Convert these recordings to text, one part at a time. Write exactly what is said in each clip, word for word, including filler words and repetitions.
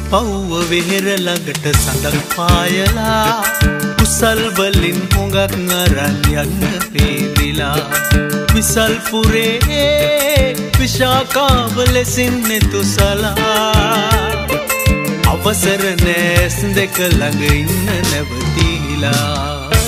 පව්ව වෙහෙර ළඟට සඳක් පායලා කුසල් වලින් හොඟක් අරන් යන්න පේවිලා විසල් පුරේ විශාකාව ලෙසින් නෙතුසලා අවසර නෑස් දෙක ළඟ ඉන්න නැවතිලා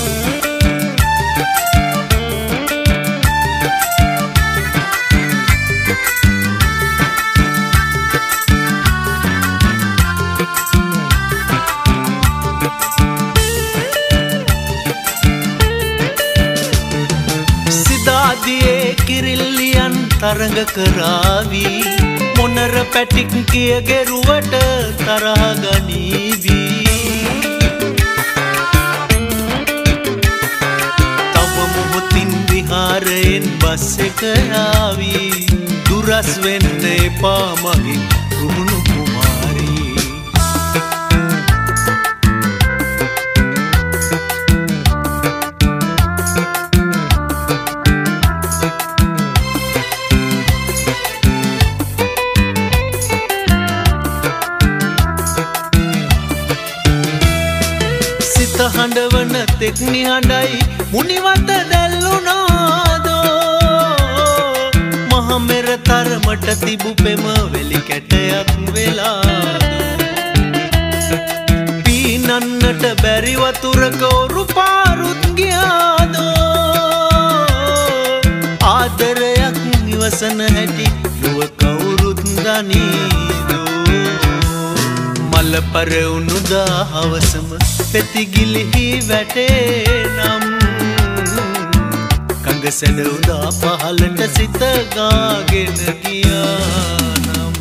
කිරිල්ලියන් තරඟ කරාවී මොනර පැටික් කිය ගෙරුවට තරහ ගනීවී තව මොහොතින් විහාරයෙන් බස් එක යාවී දුරස් වෙන්න එපා මගේ රුහුණු කුමාරී හඬවන තෙක්නි හඬයි මුනිවත දැල්ලුනාදෝ මහමෙර තරමට තිබු පෙම වෙලි කැටයක් වෙලාදෝ පීනන්නට බැරි වතුරක ඔරු පාරුත් ගියාදෝ ආදරයක් ඉවසන හැටි නුව කවුරුත් දනීදෝ මල පරවුණුදා හවසම පෙතිගිලිහි වැටේ නම් කඟ සැඬවුදා පහලට සිත ගාගෙන ගියා නම්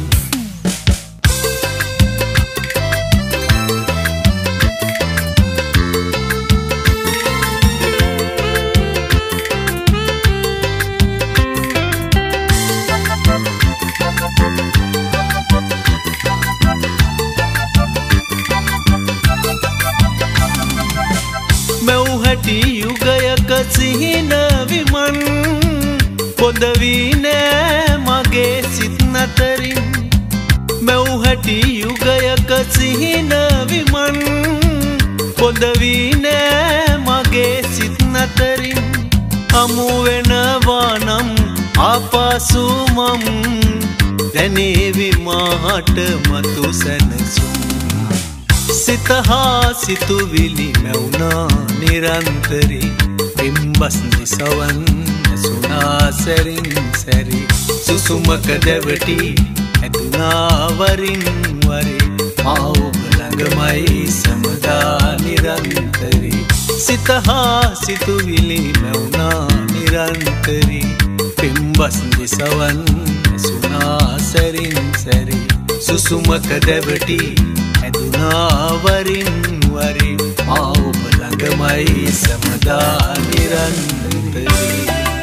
යුගයක සිහින විමන් පොද වී නෑ මගේ සිත් නතරින් මැව් හැටි යුගයක සිහින විමන් පොද වී නෑ මගේ සිත් නතරින් හමු වෙනවා නම් ආපසු මම් දැනේවි මාහට මතු සැනසුම් සිත හා සිතුවිලි මැවුනා නිරන්තරී පිම්බස් දිසවන් ඇසුනා සැරින් සැරි සුසුමක දැවටි ඇතුනා වරින් වරි මා ඔබ ළඟමයි සමදා නිරන්තරී සිත හා සිතුවිලි මැවුනා නිරන්තරී පිම්බස් දිසවන් ඇසුනා සැරින් සැරි සුසුමක දැවටි ඇතුනා වරින් වරි මා ඔබ ළඟමයි සමදා නිරන්තරී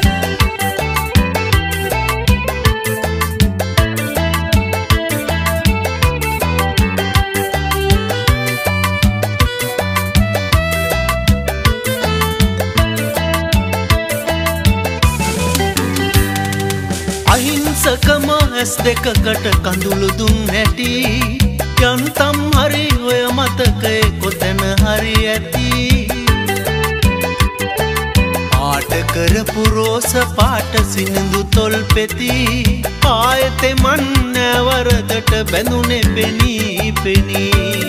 අහිංසකම ඇස් දෙකකට කඳුළු දුන් හැටි යන්තම් හරි ඔය මතකය කොතැන හරි ඇති පාට කරපු රෝස පාට සිනිඳු තොල් පෙති ආයෙතෙ මන් නැවරදට බැඳුනේ පෙනී පෙනී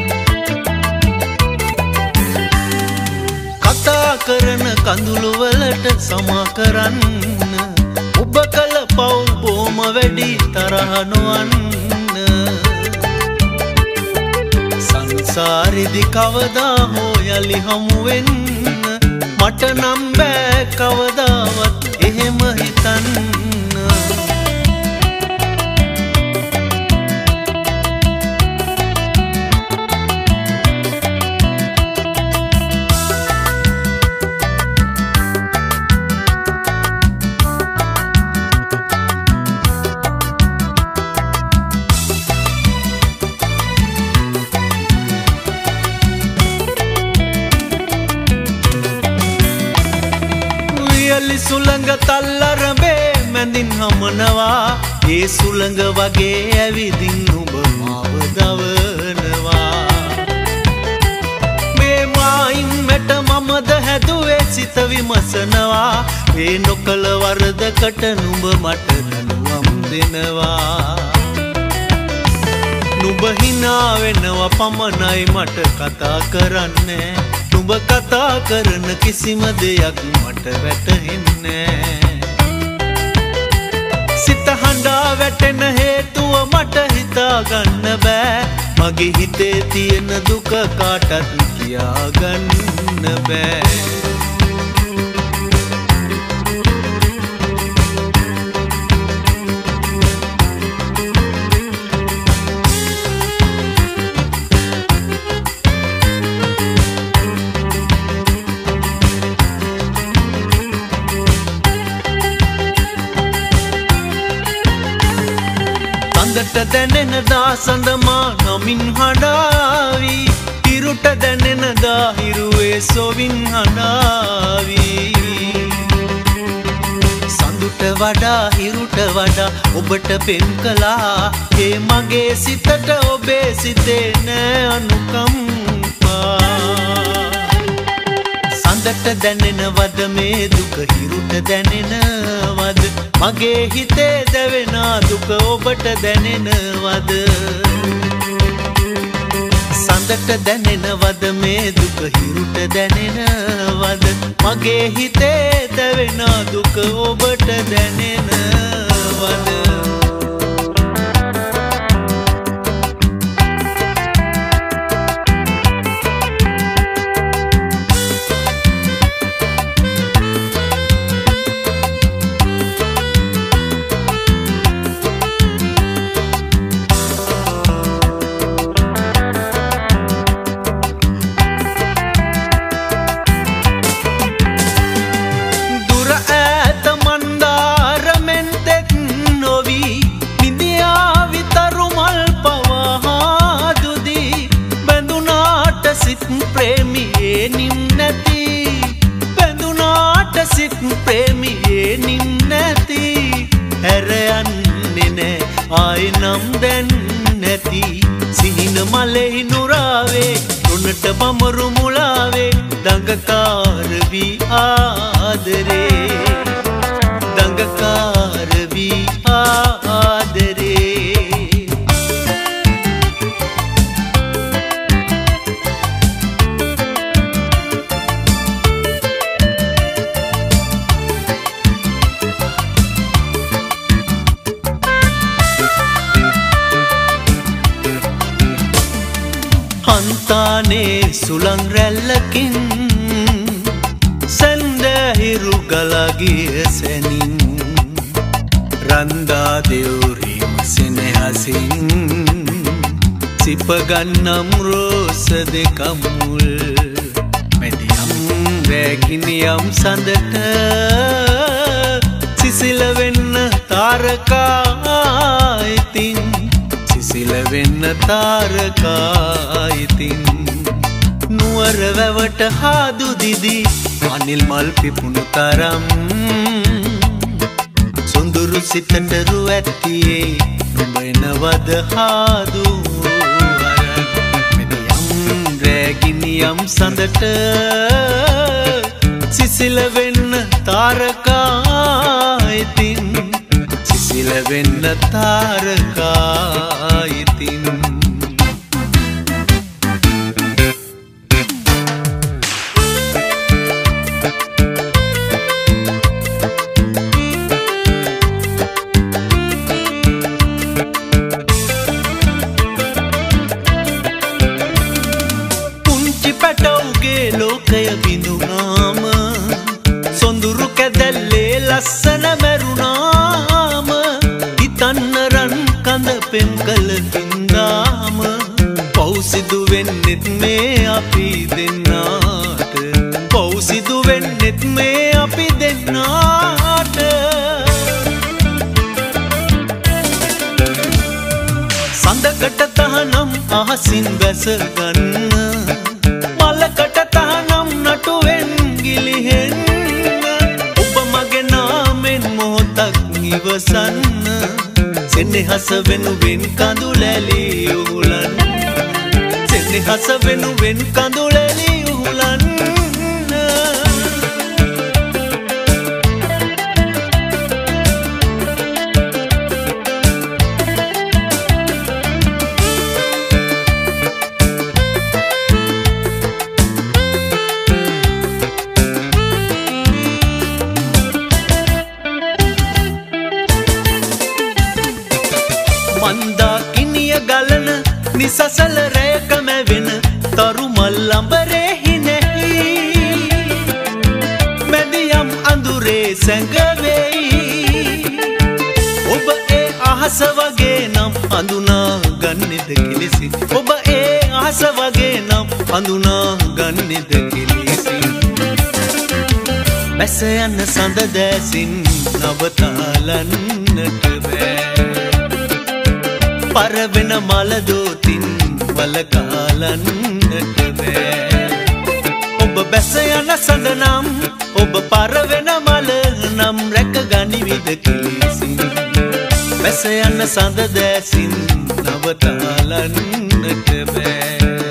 කතා කරන කඳුළු වලට සමා කරන්න ඔබ කල පව් බොම වැඩි තරහ නොවන්න සංසාරෙදි කවදා හෝ යලි හමු වෙන්න මට නම් බෑ කවදාවත් එහෙම හිතන්න सुलंग तल्लर बे මැඳින් හමනවා ඒ සුළඟ වගේ ඇවිදින් නුඹ මාව දවනවා මේ මායින් මැට මමද හැදුවේ සිත විමසනවා මේ නොකල වරදකට නුඹ මට දනුවම් දෙනවා නුඹ හිනා වෙනවා පමණයි මට කතා කරන්නේ නුඹ කතා කරන කිසිම දෙයක් මට වැටහෙන්නේ සිත හඬා වැටෙන හේතුව මට හිතා ගන්න බෑ මගේ හිතේ තියෙන දුක කාටත් කියා ගන්න බෑ සඳට දැනෙන දා සඳමා නමින් හඬාවි හිරුට දැනෙන දා හිරුවේ සොවින් හඬාවි සඳුට වඩා හිරුට වඩා ඔබට පෙම් කළා ඒ මගේ සිතට ඔබේ සිතේ නෑ අනුකම්පා සඳට දැනෙනවද මේ දුක හිරුට දැනෙනවද මගේ හිතේ දැවෙන දුක ඔබට දැනෙනවද සඳට දැනෙනවද මේ දුක හිරුට දැනෙනවද මගේ හිතේ දැවෙන දුක ඔබට දැනෙනවද ආයිනම් දැන් නැති සිහින මලෙහි නුරාවේ උනට බමරු මුලාවේ දඟකාර වී ආදරේ දඟකාර වී ආදරේ හන්තානේ සුළං රැල්ලකින් සැන්දහිරු ගලගිය සැනින් රන්දා දෙවුරීම සෙනෙහසින් සිපගන්නම් රෝස දෙකමුල් මැදියම් රැගිනියම් සඳට සිසිල වෙන්න තාරකා ඉතින් සිසිල වෙන්න තාරකා ඉතින් නුවර වැවට හාදු දිදී අනිල් මල් පිපුණු තරම් සොඳුරු සිතට රු ඇත්තියේ නුඹ එනවද හාදු අරන් මෙදියම් රැගිනියම් සඳට සිසිල වෙන්න තාරකා ඉතින් සිසිල වෙන්න තාරකා ඉතින් පුංචි පැටවුගේ ලෝකය බිඳුනාම සොඳුරු කැදැල්ලේ ලස්සන මැරුණාම හිතන්න රන් කඳ පෙම් කළ හින්දාම පෞසිදු වෙන්නෙත් මේ අපි දෙන්නාට පෞසිදු වෙන්නෙත් මේ අපි දෙන්නාට සඳකට තහනම් අහසින් බැස ගන්න මලකට තහනම් නටුවෙන් ගිලිහෙන්න ඔබ මගේ නාමෙන් මොහොතක් ඉවසන්න සෙනෙහස වෙනුවෙන් කඳුලැලි උහුලන්න සෙනෙහස වෙනුවෙන් කඳුලැලි උහුලන්න නිසසල රැයකම වෙන තරු මල් අඹරෙහි නැහි මැදියම් අඳුරේ සැඟවෙයි ඔබ ඒ අහස වගේ නම් අඳුනා ගන්නෙද කෙලෙසි ඔබ ඒ අහස වගේ නම් අඳුනා ගන්නෙද කෙලෙසි බැස යන සඳ දැසින් නවතාලන්නට බෑ පරවෙන මල දෝතින් වලකාලන්නට බෑ ඔබ බැස යන සඳ නම් ඔබ පරවෙන මල නම් රැක ගනිවිද කෙලෙසින් බැස යන සඳ දැසින් නවතාලන්නට බෑ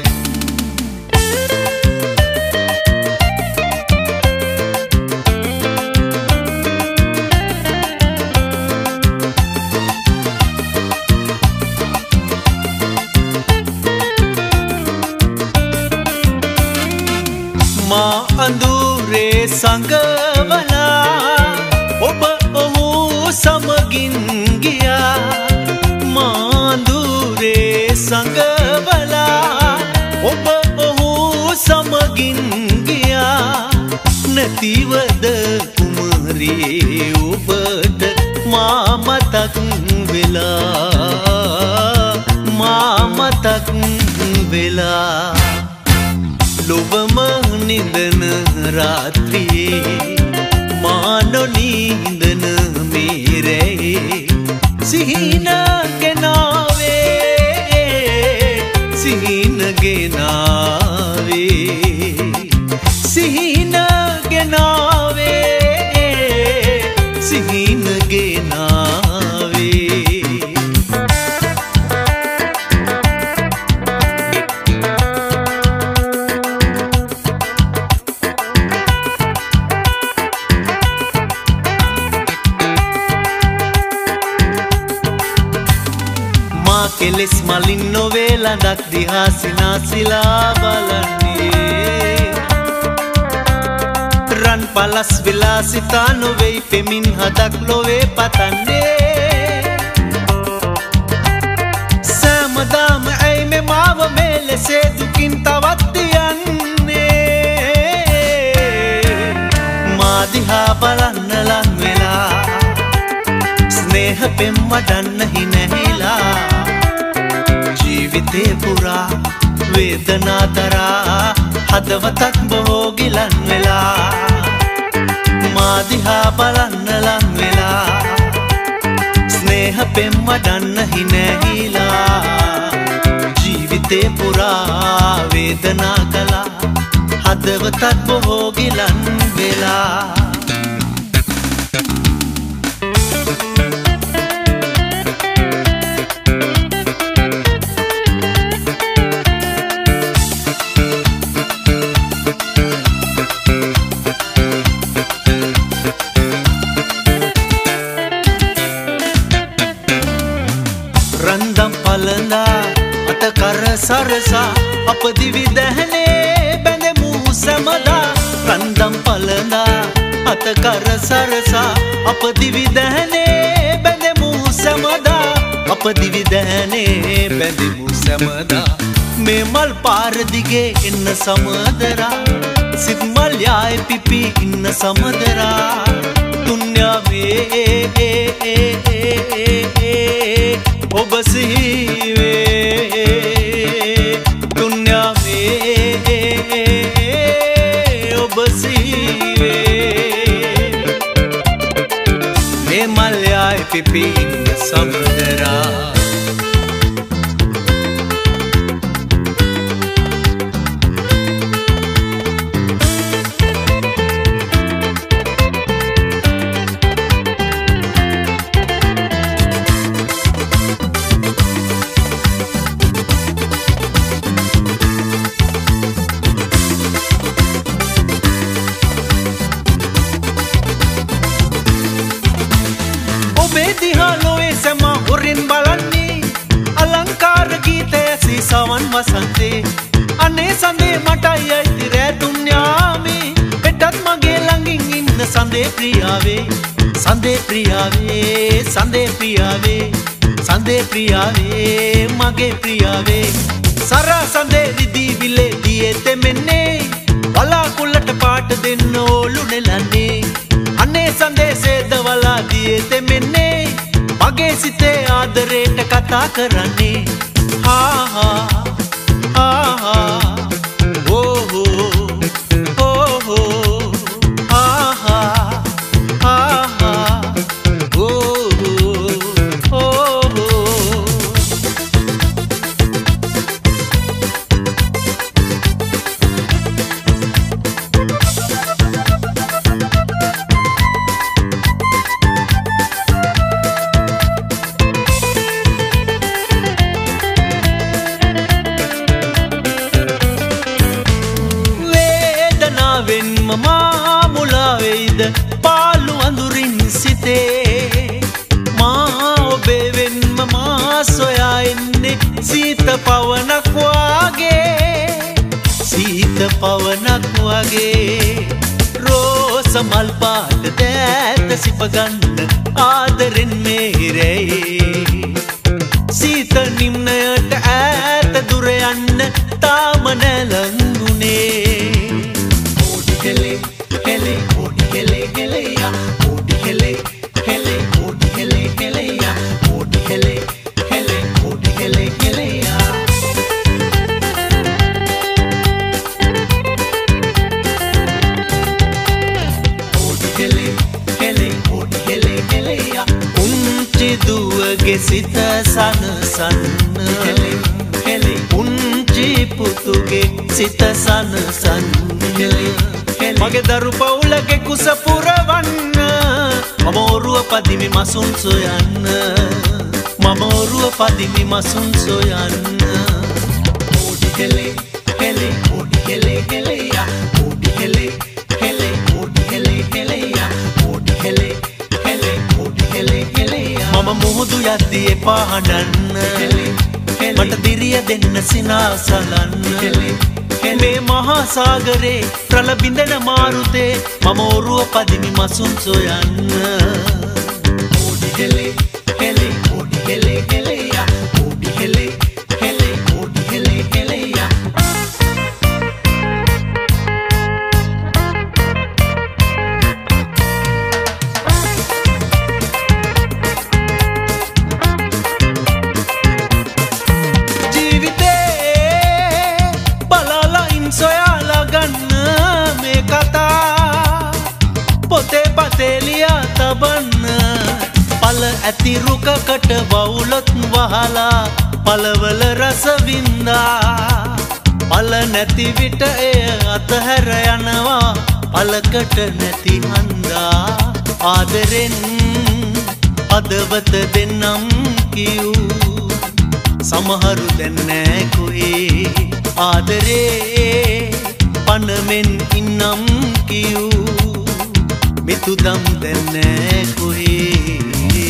මා අඳුරේ සඟවලා ඔබ ඔහු සමගින් ගියා මා අඳුරේ සඟවලා ඔබ ඔහු සමගින් ගියා නැතිවද කුමරී ඔබට මා මතක් වෙලා මා මතක් වෙලා ලොවම නිදන රාත්‍රියේ මා නොනිදන මේ රැයේ සිහින ගෙනාවේ සිහින ගෙනාවේ සිහින ගෙනාවේ සිහින ගෙනාවේ කෙලෙස් මලින් නොවේ ළඟක් දිහා සිනාසිලා බලන්නේ රන් පලස් විලාසිතා නොවෙයි පෙමින් හදක් ලොවේ පතන්නේ සෑමදාම ඇයි මෙ මාව මේ ලෙසේ දුකින් තවත් යන්නේ මා දිහා බලන්න ලං වෙලා ස්නේහ පෙම් වඩන්න හිනැහිලා ජීවිතේ පුරා වේදනා දරා හදවතක් බොහෝ ගිලන් වෙලා මා දිහා බලන්න ලං වෙලා ස්නේහ පෙම් වඩන්න හිනැහිලා ජීවිතේ පුරා වේදනා කළා හදවතක් බොහෝ ගිලන් වෙලා රන්දම් පලඳා අත කර සරසා අප දිවි දැහනේ බැඳෙමු සැමදා රන්දම් පලඳා අත කර සරසා අප දිවි දැහනේ බැඳෙමු සැමදා අප දිවි දැහනේ බැඳෙමු සැමදා මේ මල් පාර දිගේ එන්න සමදරා සිත් මල් යාය පිපි ඉන්න සමදරා දුන්යාවේ ඔබ සිහිවේ දුන්යාවේ ඔබ සිහිවේ මේ මල් යාය පිපි ඉන්න සමදරා මගින් බලන්නේ අලංකාර ගීතය සීසවන් වසන්තේ අනේ සඳේ මටයි අයිති රෑ තුන් යාමේ පෙටත් මගේ ළඟින් ඉන්න සඳේ ප්‍රියාවේ සඳේ ප්‍රියාවේ සඳේ ප්‍රියාවේ සඳේ ප්‍රියාවේ මගේ ප්‍රියාවේ සරා සඳේ රිදී විලේ දියේ තෙමෙන්නේ වලාකුළට පාට දෙන්න ඕලු නෙලන්නේ අනේ සඳේ සේද වලා දියේ තෙමෙන්නේ මගේ සිතේ ආදරේට කතා කරන්නේ හා හා හා හා ඕ හෝ ඕ හෝ හා හා හා හා ඕ හෝ ඕ හෝ මා මුලාවෙයිද පාලු අඳුරින් සිතේ මා ඔබේ වෙන්ම මා සොයා එන්නේ සීත පවනක් වගේ සීත පවනක් වගේ රෝස මල් පාට දෑත සිපගන්න ආදරෙන් මේරේ සීත නිම්නයට ඈත දුර යන්න තාම නැලඟුනේ hele hele odi hele hele ya odi hele hele odi hele hele ya odi hele hele odi hele hele ya odi hele hele odi hele hele ya unchi duwage sita san san hele hele unchi putuge sita san san hele මගේ දරු පවුලගේ කුස පුරවන්න මම ඔරුව පදිමි මසුන් සොයන්න මම ඔරුව පදිමි මසුන් සොයන්න ඕඩි හෙලේ හෙලේ ඕඩි හෙලේ හෙලේ යා ඕඩි හෙලේ හෙලේ ඕඩි හෙලේ හෙලේ යා ඕඩි හෙලේ හෙලේ ඕඩි හෙලේ හෙලේ යා මම මුහුදු යද්දී එපා හඬන්න මට දිරිය දෙන්න සිනාසලන්න මේ මහා සාගරේ ප්‍රල බිඳෙන මාරුතේ මම ඔරුව පදිමි මසුන් සොයන්න ඕඩි හෙලේ හෙලේ ඕඩි හෙලේ හෙලේ යා ඕඩි හෙලේ හෙලේ ඕඩි හෙලේ හෙලේ යා පොතේ පතේලියා තබන්න පල ඇති රුකකට වවුලොත් වහලා පලවල රස වින්දා පල නැති විට එය අතහැර යනවා පලකට නැති හන්දා ආදරෙන් අදවත දෙන්නම් කියූ සමහරු දැන්නෑ කොහේ ආදරේ පනමෙන් ඉන්නම් කියූ මිතුදම් දැන්නෑ කොහේ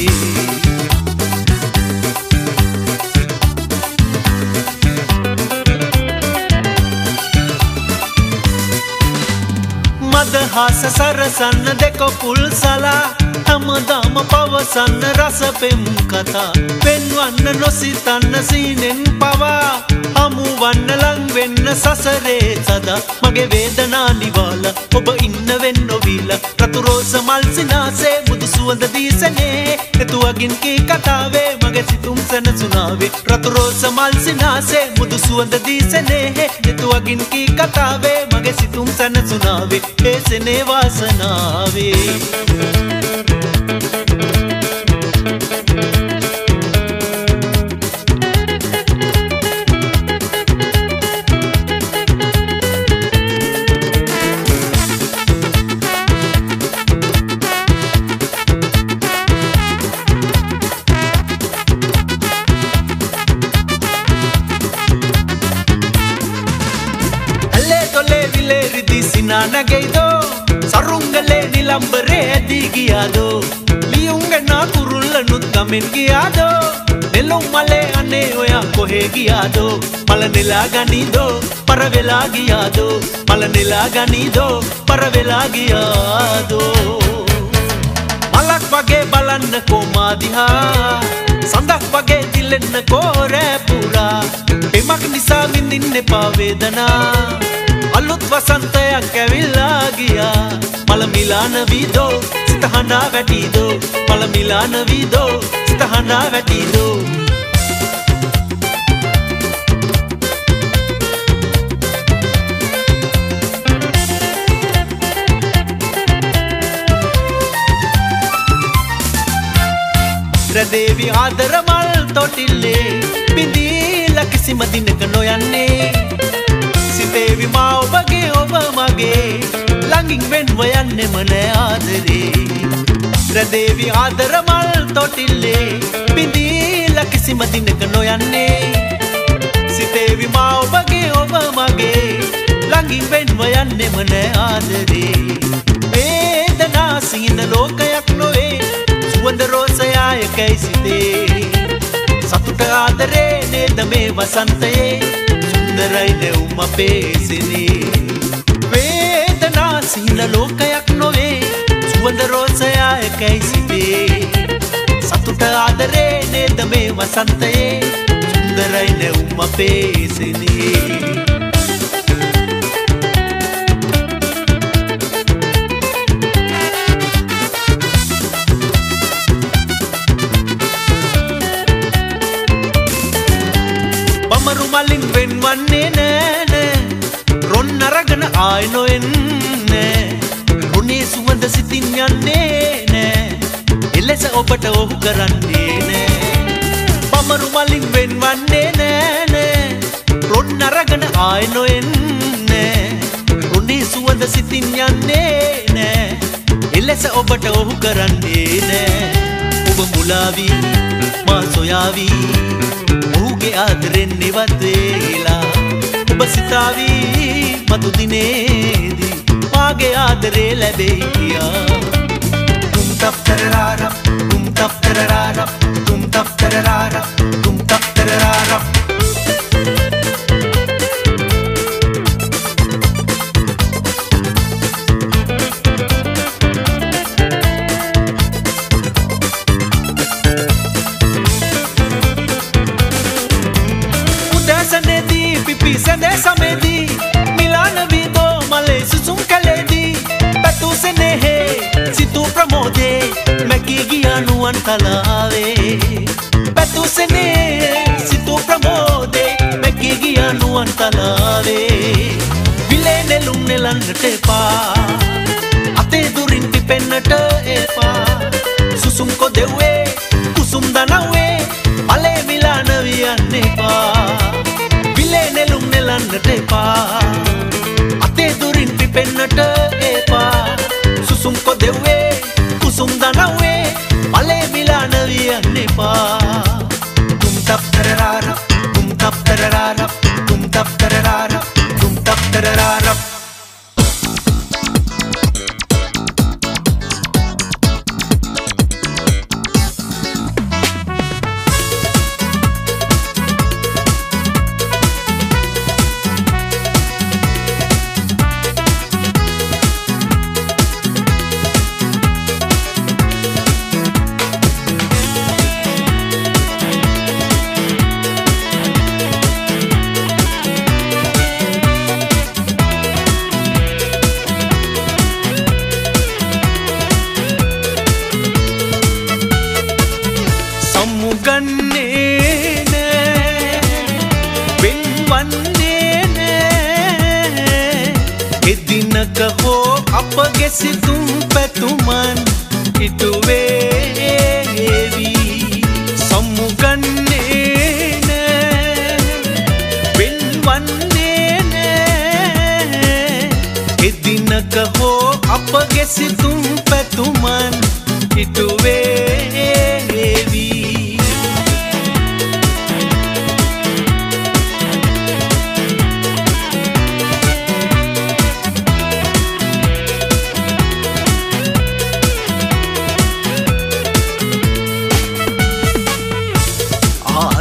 මදහස සරසන්න දෙකොපුල් සලා හැමදාම පවසන්න රස පෙම් කතා පෙන්වන්න නොසිතන්න සීනෙන් පවා හමුවන්න ලං වෙන්න සසරේ සදා මගේ වේදනා නිවාල ඔබ ඉන්න වෙන්න නොවිල රතු රෝස මල් සිනාසේ මුදු සුවඳ දීසනේ එතුවගින් කී කතාවේ මගේ සිතුම් සැනසුනාවේ රතු රෝස මල් සිනාසේ මුදු සුවඳ දීසනේ එතුවගින් කී කතාවේ මගේ සිතුම් සැනසුනාවේ ඒ සෙනේ වාසනාවේ ನಗೆಯ್ದೋ ಸರುಂಗಲೇ ನಿಲಂಬರೇ ದಿಗಿಯಾದೋ ಲಿಯುಂಗನ ಕುರುಳ್ಳನು ಕಮೆನ್ಗಿಯಾದೋ නෙළුම් මලේ අනේ ඔයා කොහෙ ගියාදෝ මල නෙලා ගනිදෝ පර වෙලා ගියාදෝ මල නෙලා ගනිදෝ පර වෙලා ගියාදෝ මලක් වගේ බලන්න කොමා දිහා සඳක් වගේ දිලෙන්න කෝරෑ පුරා එමක් නිසා විඳින්න එපා වේදනා අලුත් වසන්තයක් ඇවිල්ලා ගියා මල මිලාන වීදෝ සිත හඬා වැටිදෝ මල මිලාන වීදෝ සිත හඬා වැටිදෝ රදේවි ආදර මල් තොටිල්ලේ බිඳීලා කිසිම දිනක නොයන්නේ සිතේවි මා ඔබගේ ඔබ මගේ ළඟින් වෙන්ව යන්නෙම නෑ ආදරේ රදේවි ආදර මල් තොටිල්ලේ බිඳීලා කිසිම දිනක නොයන්නේ සිතේවි මා ඔබගේ ඔබ මගේ ළඟින් වෙන්ව යන්නෙම නෑ ආදරේ වේදනා සිහින ලෝකයක් නොවේ සුවඳ රෝසයායකයි සිතේ සතුට ආදරේ නේද මේ වසන්තයේ සුන්දරයි නෙවුම අපේ සිනේ වේදනා සිහින ලෝකයක් නොවේ සුවඳ රෝසයායකයි සිතේ සතුට ආදරේ නේද මේ වසන්තයේ සුන්දරයි නෙවුම අපේ සිනේ මලින් වෙන්වන්නේ නෑනේ රොන් අරගෙන ආයි නොෙන්නේ රුණේ සුවඳ සිතින් යන්නේ නෑ එලෙස ඔබට ඔහු කරන්නේ නෑ බමරු මලින් වෙන්වන්නේ නෑනේ රොන් අරගෙන ආයි නොෙන්නේ රුණේ සුවඳ සිතින් යන්නේ නෑ එලෙස ඔබට ඔහු කරන්නේ නෑ ඔබ මුලාවි මා සොයාවි ඔහුගේ ආදරෙන් නිවත් වේලා ඔබ සිතාවි මතු දිනේදී මාගේ ආදරේ ලැබෙයි කියා තුම් තප් තරරාරා තුම් තප් තරරාරා තුම් තප් තරරාරා තුම් තප් තරරාරා Sende samedi Milana vido male susum kaledi Patu senehe situ pramode Meki giyanu antalave Patu senehe situ pramode Meki giyanu antalave Vile nelum nelannate pa Ate durin pipennata epa Susum ko dewe kusum danawe Male milana viyanne pa නෙළුම් නෙලන්නට එපා අතේ දුරින් පිපෙන්නට එපා සුසුම් කොදෙව්වේ කුසුම් දනව්වේ මලේ මිලාන වියන්න එපා තුම් තප් තරරාරා තුම් තප් තරරාරා තුම් තප් තරරාරා තුම් තප් තරරාරා අපගේ සිතුම් පැතුමන් ඉටුවේවි සමුගන්නේ නෑ වෙන්වන්නේ නෑ එදිනක හෝ අපගේ සිතුම් පැතුමන් ඉටුවේවි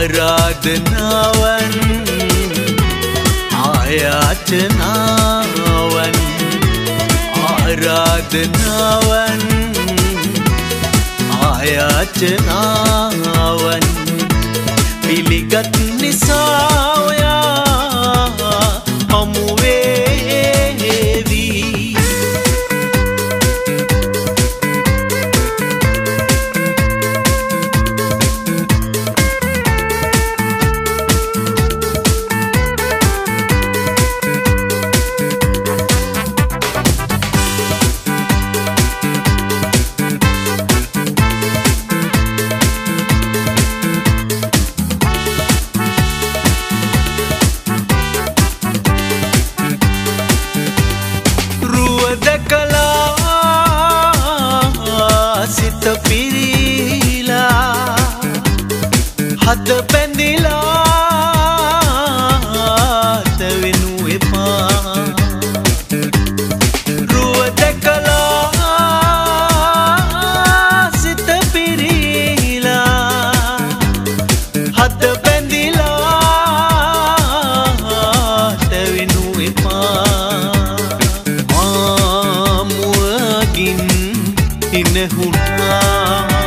ආරාධනාවන් ආයාචනාවන් ආරාධනාවන් ආයාචනාවන් පිළිගත් නිසා ඔයා හමු වේවි හද පැඳිලා තවෙනු එපා රුව දැකලා සිත පිරීලා හද පැඳිලා තවෙනු එපා මාමුවගින් ඉනහුණා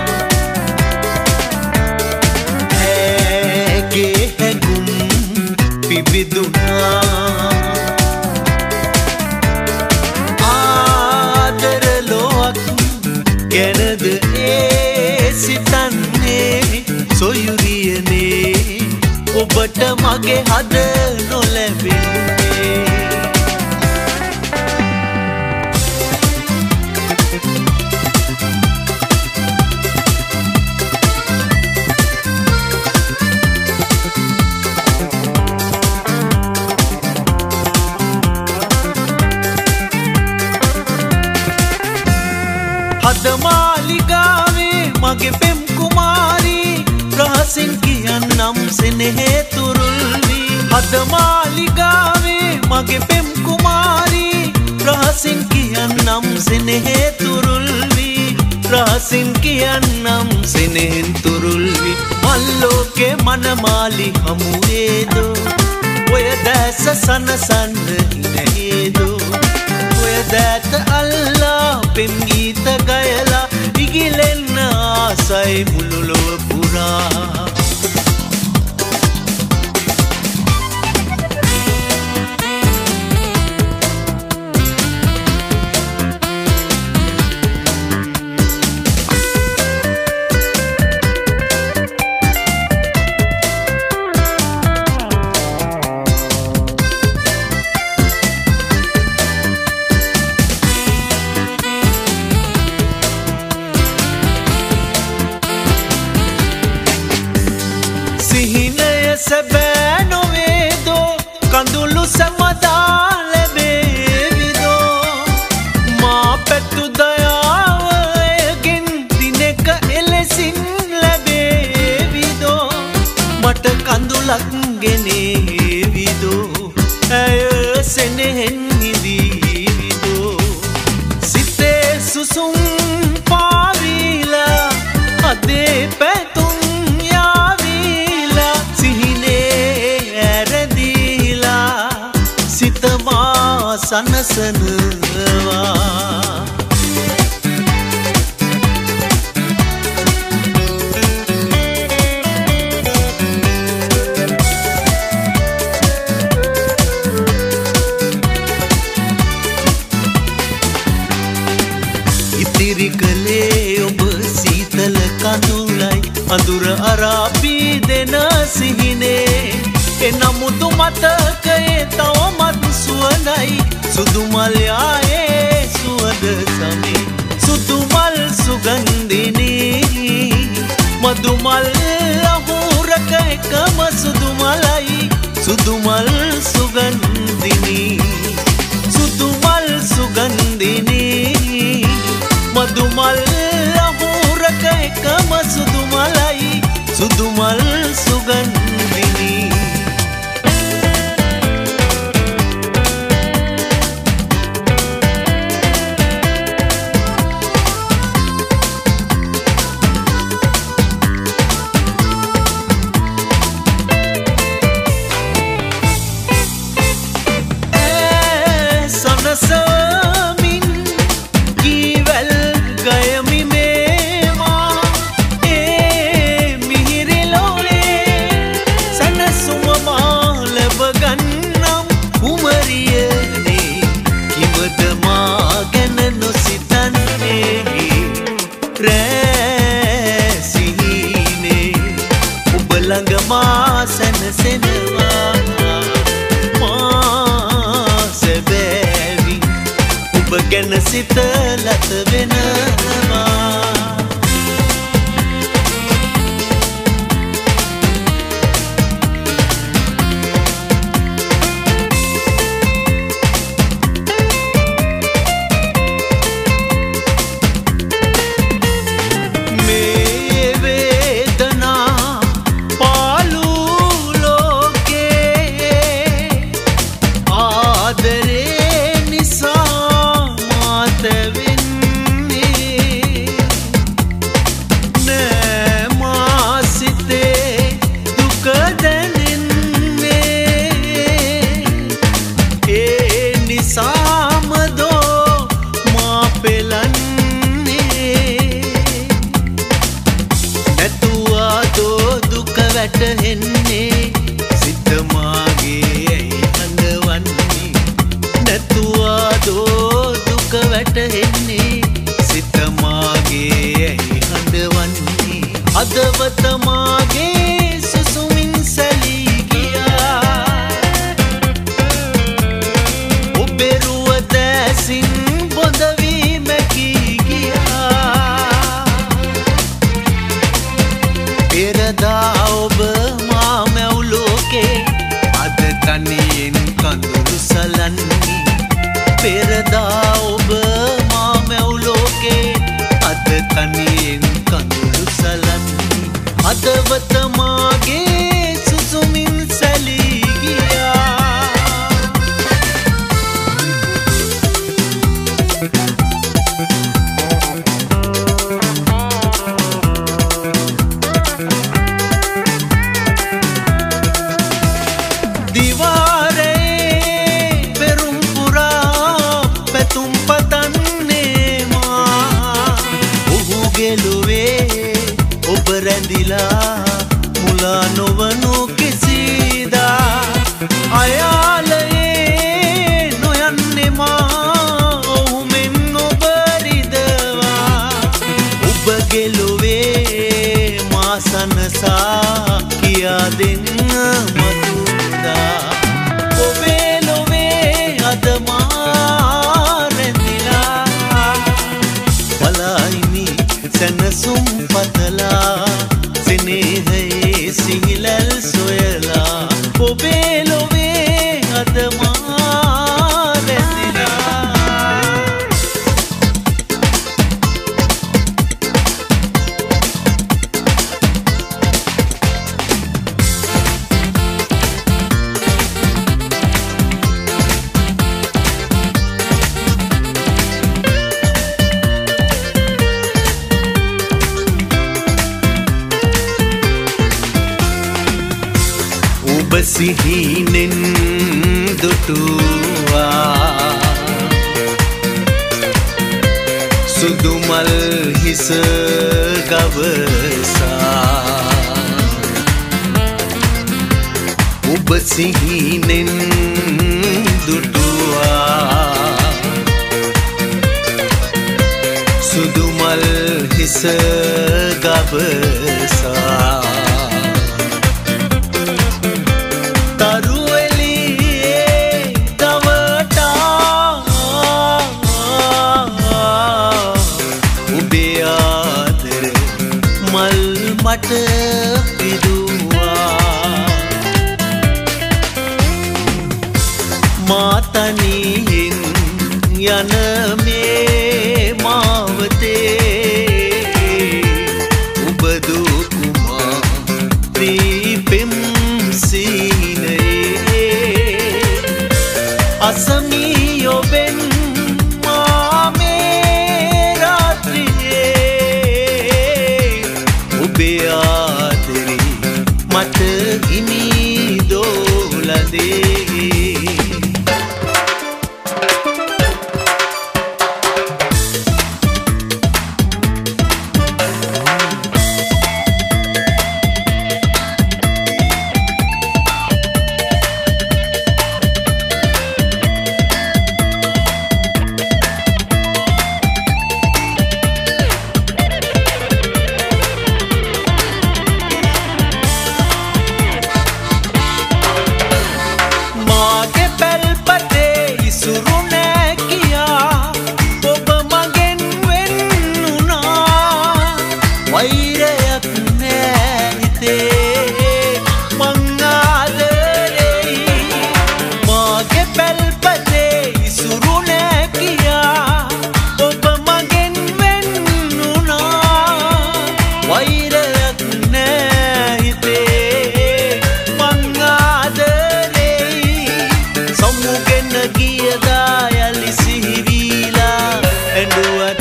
ආදරලොක් ගැනද ඒ සිතන්නේ සොයුරියනේ ඔබට මගේ හද නොලැබෙන්නේ හද මාලිගාවේ මගේ පෙම් කුමාරී රහසින් කියන්නම් සෙනෙහේ තුරුල්වි හද මාලිගාවේ මගේ පෙම් කුමාරී රහසින් කියන්නම් සෙනෙහේ තුරුල්වි රහසින් කියන්නම් සෙනෙහෙන් තුරුල්වි මල්ලෝකේ මනමාලි හමුවේදෝ ඔය දැස සනසන්න හිනේදෝ ඔය දැත අල්ලා පෙම් ගීත ගයලා ඉගිලෙන්න ආසයි මුළු ලොව පුරා සැබෑ නොවේදෝ කඳුළු සැමදා ලැබේවිදෝ මා පැතු දයාවයගෙන් දිනක එලෙසින් ලැබේවිදෝ මට කඳුලක් ගෙනේවිදෝ ඇය සෙනෙහෙන් හිදීවිදෝ සිතේ සුසුම් පාවිලා අදේ පැතුම් සිතමා සනසනවා ඉතිරි කලේ ඔබ සීතල කඳුලයි අඳුර අරාපී දෙන සිහිනේ එනමුදු මතකයේ තවමත් සුවඳයි සුදුමල් යායේ සුවඳ සමේ සුදුමල් සුගන්ධිනී මදුමල් අහුරක එකම සුදුමලයි සුදුමල් සුගන්ධිනී සුදුමල් සුගන්ධිනී මදුමල් අහුරක එකම සුදුමලයි සුදුමල් සුගන්ධිනී සැනසෙනවා මා සැබෑවින් ඔබ ගැන සිතලත වෙනවා වැටහෙන්නේ සිත මාගේ ඇයි හඬවන්නේ නැතුවදෝ දුක වැටහෙන්නේ සිත මාගේ ඇයි හඬවන්නේ අදවත මාගේ සුසුමින් සැලී ගියා ඔබේ රුව දැසින් බොඳ වී මැකී ගියා පෙරදා ඔබ මා මැව් ලෝකේ අද තනියෙන් කඳුළු සලන්නේ පෙරදා ඔබ මා මැව් ලෝකේ අද තනියෙන් කඳුළු සලන්නේ අදවත මාගේ සුසුමින් සැලී ගියා රැඳිලා මුලා නොවනු කිසිදා අයාලයේ නොයන්නේ මා ඔහු මෙන් ඔබ රිදවා ඔබ ගෙලුවේ මා සනසා කියා දෙන්න මතුදා ඔබේ ලොවේ අද මා රැඳිලා බලායිනි සැනසුම් පතලා සෙනෙහයේ සිහිලල් සොයලා ඔබේ ලොවේ අද මා රැඳිලා ඔබ සිහිනෙන් දුටුවා සුදුමල් හිස ගවසා ඔබ සිහිනෙන් දුටුවා සුදුමල් හිස ගවසා මට පිදුවා මාතනියෙන් යන මේ මාවතේ ඔබ දුකුමා ප්‍රීපෙම් සීනයේ අසමී ඔබෙන් මට හිමි දෝලදේ හිතේ මං ආදරෙයි මාගේ පැල්පතේ ඉසුරු නෑ කියා ඔබ මගෙන් වෙන් වුණා වෛරයක් නෑ හිතේ මං ආදරෙයි සමුගෙන ගියදා යලි සිහිවිලා ඇඬුවා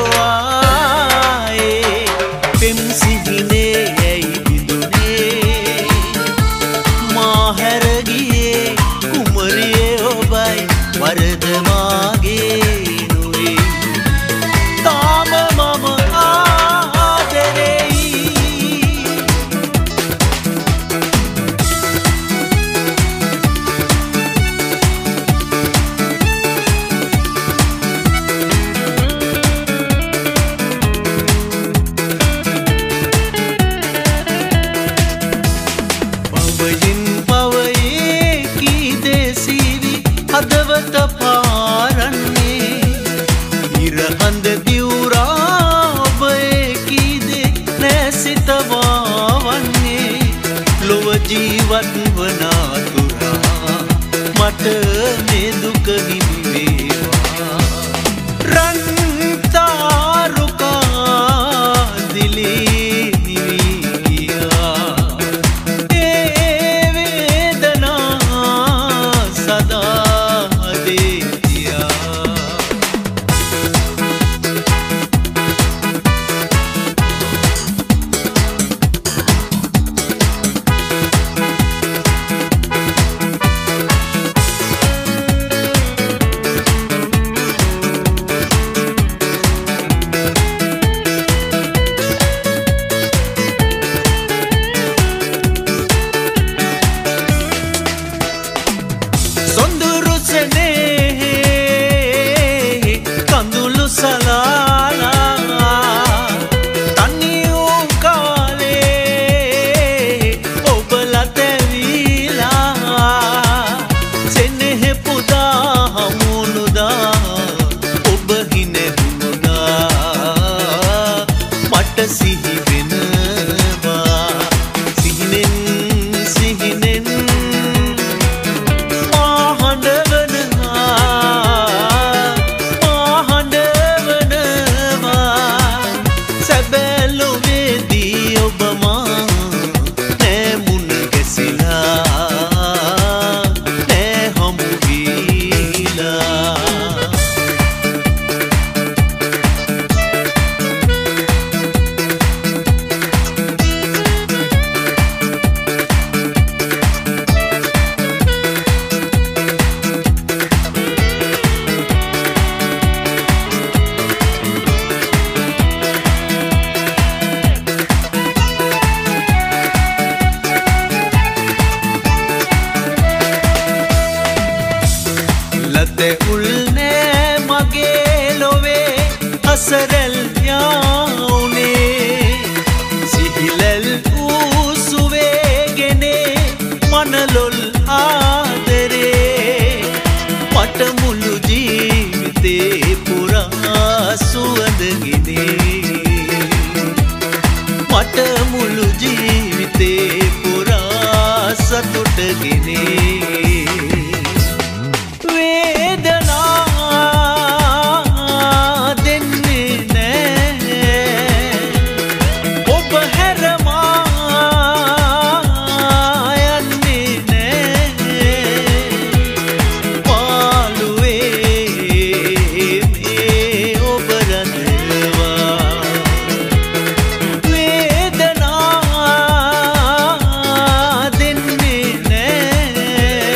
දෝවායේ පෙම් සිහිනේ ඇයි බිඳුනේ මා හැර ගියේ කුමරියේ ඔබයි වරද මාගේ නුවේ තාම මම ආදරෙයි පවයින් පවයේ කී දේසිවි හදවත පාරන්නේ ඉරහඳ දිවුරා ඔබේ කීදේ නැසිත වාවන්නේ ලොව ජීවත් වන තුරා මට මේ දුක හිමි වේවා රන් තාරුකා දිලී නිවි ගියා ඒ වේදනා සදා දේතියා සොඳුරු සෙනෙහි කඳුළු සලාලා තනි වූ කාලේ ඔබ ලතැවිලා සෙනෙහ පුදා හමුනුදා ඔබ හිනැහුණුදා මට සිහි වෙනවා සිහිනෙන් සිහිනෙන් ලතේ උල්නේ මගේ ලොවේ හසරල් යාුනේ සිහිලල් ඌසුවේගෙනේ මනලොල් ආදරේ මට මුළු ජීවිතේ පුරා සුවඳගිනේ මට මුළු ජීවිතේ පුරා සතුටගිනේ වේදනා දෙන්නේ නෑ ඔබ හැරමා යන්නේ නෑ පාළුවේ මේ ඔබ රඳවා වේදනා දෙන්නේ නෑ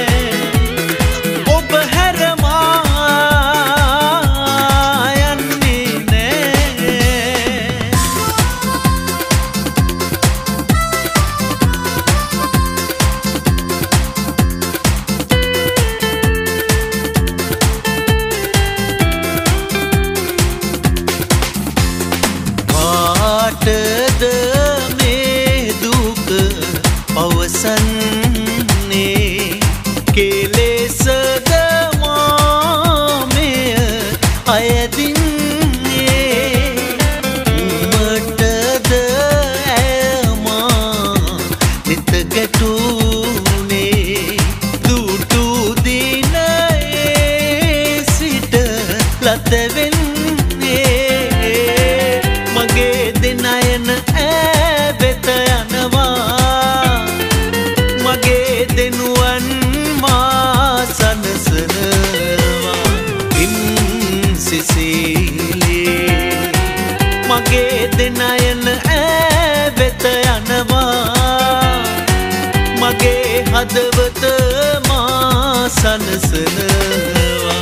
හදවත මා සනසනවා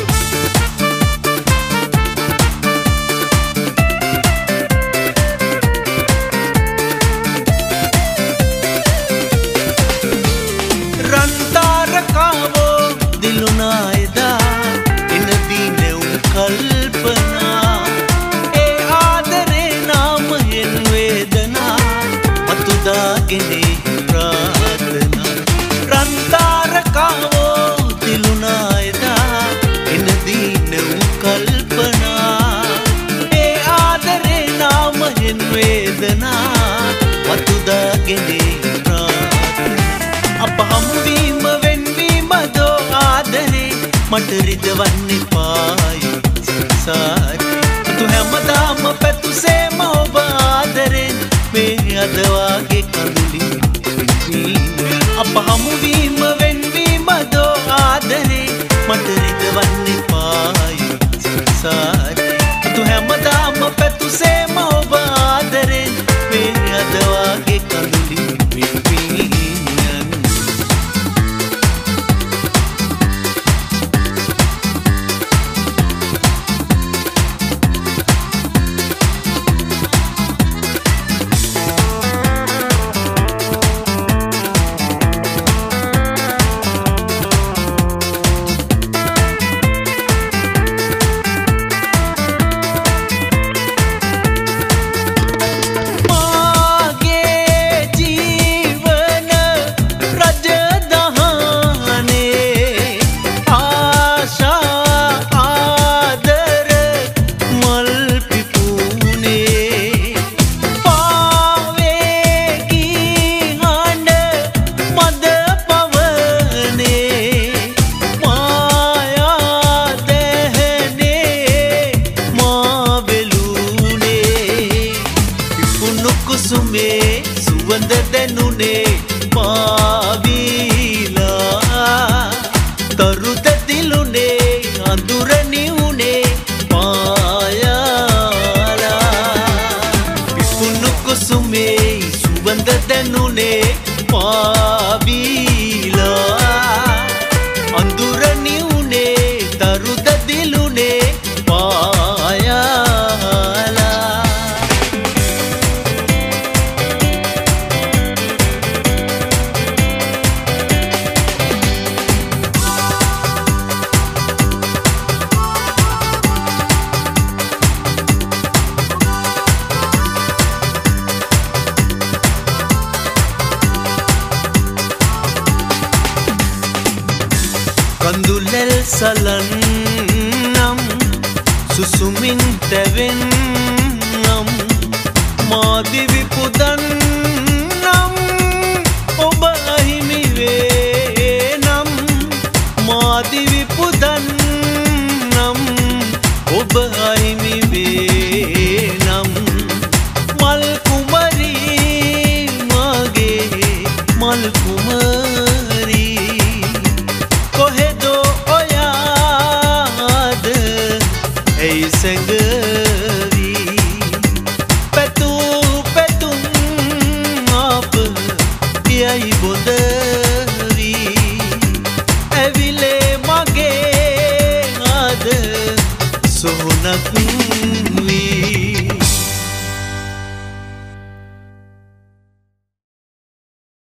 රන්තාරකාවෝ දිලුනා එදා එනදී නෙවුම් කල්පනා ඒ ආදරේ නාමයෙන් වේදනා මතුදාගෙනේ ප්‍රාර්ථනා රන්තාරකාවෝ දිලුනා එදා එනදී නෙවුම් කල්පනා ඒ ආදරේ නාමයෙන් වේදනා මතුදාගෙනේ අප හමුවීම වෙන්වීම දෝ ආදරේ මට රිදවන්න එපායි සංසාරේ තු හැමදාම පැතුසේම ඔබ ආදරෙන් මේ අද වාගේ කඳුලින් අප හමුවීම වෙන්වීම දෝ ආදරේ මට රිදවන්න එපායි සංසාරේ තු හැමදාම පැතුසේම ඔබ ආදරෙන් මේ අද වාගේ කඳුලින් කුසුමේ සුවඳ දැනුනේ පාවිලා තරුත දිලුනේ අඳුර නිවුනේ පායාලා පිපුණු කුසුමේ සුවඳ දැනුනේ පාවිලා අඳුර නිවුනේ තරුත දිලුනේ පායාලා කඳුලෙල් සලන්නම් සුසුමින් තැවෙන්නම් මාදිවි පුදන්නම් ඔබ අහිමි වේනම් මාදිවි පුදන්නම් ඔබ